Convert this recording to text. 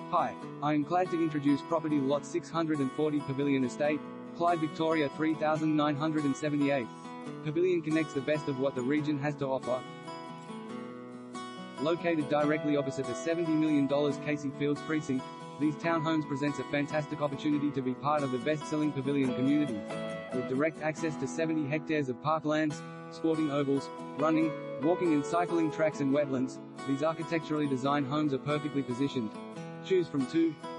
Hi, I am glad to introduce property lot 640 Pavilion Estate, Clyde Victoria 3978. Pavilion connects the best of what the region has to offer. Located directly opposite the $70 million Casey Fields precinct, these townhomes presents a fantastic opportunity to be part of the best-selling Pavilion community. With direct access to 70 hectares of parklands, sporting ovals, running, walking and cycling tracks and wetlands, these architecturally designed homes are perfectly positioned. Choose from 2,